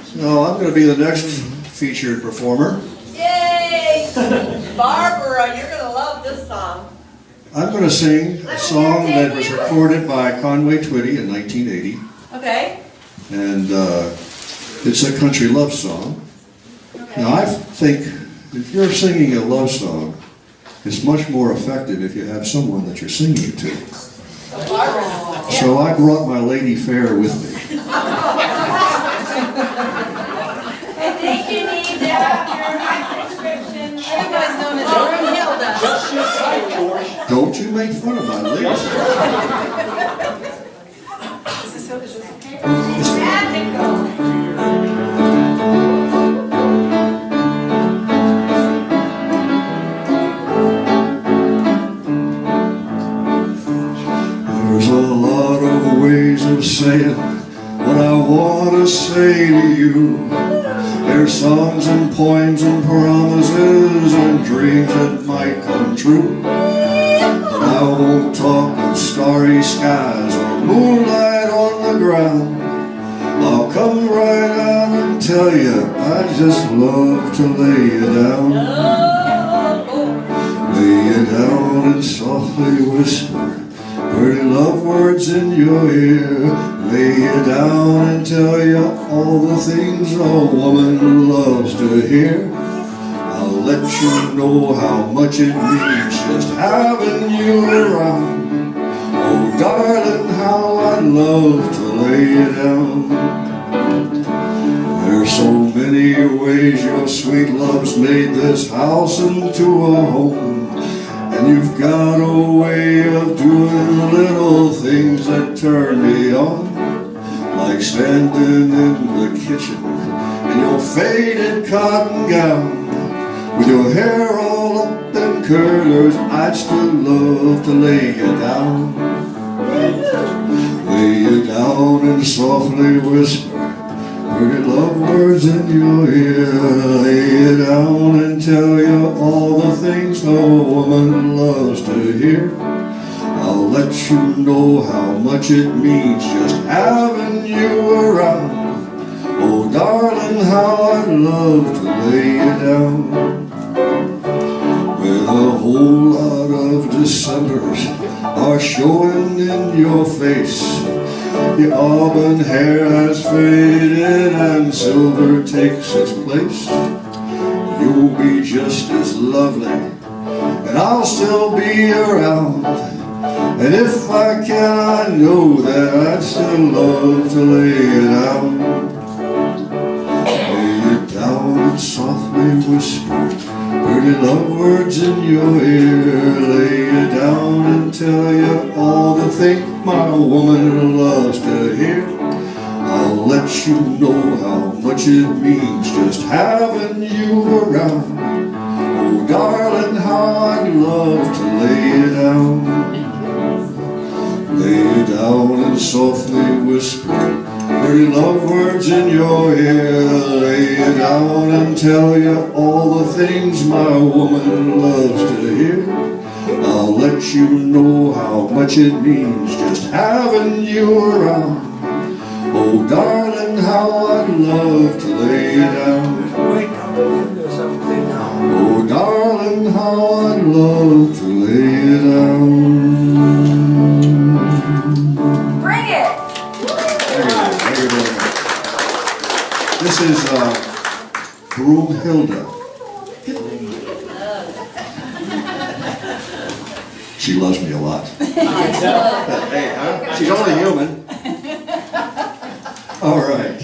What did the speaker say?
So I'm going to be the next featured performer. Yay! Barbara, you're going to love this song. I'm going to sing a song that was recorded by Conway Twitty in 1980. Okay. And it's a country love song. Okay. Now I think if you're singing a love song, it's much more effective if you have someone that you're singing it to. So I brought my lady fair with me. I think you need to have your prescription, otherwise known as Hilda. Don't you make fun of my lady. Magical. There's a lot of ways of saying what I want to say to you. There's songs and poems and promises and dreams that might come true. But I won't talk of starry skies or moonlight on the ground. I'll come right out and tell you I just love to lay you down. Lay you down and softly whisper pretty love words in your ear. Lay you down and tell you all the things a woman loves to hear. I'll let you know how much it means just having you around. Oh darling, how I'd love to lay you down. There's so many ways your sweet love's made this house into a home. And you've got a way of doing little things that turn me on. Like standing in the kitchen in your faded cotton gown, with your hair all up in curlers, I'd still love to lay you down. Lay you down and softly whisper pretty love words in your ear. Lay you down and tell you all the things a woman loves to hear. I'll let you know how much it means just having you around. Oh darling, how I'd love to lay you down. With a whole lot of Decembers are showing in your face. Your auburn hair has faded and silver takes its place. You'll be just as lovely and I'll still be around. And if I can, I know that I'd still love to lay you down. Lay you down and softly whisper pretty love words in your ear. Lay you down and tell you all the things my woman loves to hear. I'll let you know how much it means just having you around. Oh darling, how I'd love to lay you down. Lay you down and softly whisper pretty love words in your ear. Lay you down and tell you all the things my woman loves to hear. I'll let you know how much it means just having you around. Oh darling, how I'd love to lay you down. Oh darling, how I'd love to lay you down. Bring it! Thank you very much. This is Broomhilda. She loves me a lot. Hey, huh? She's only human. All right.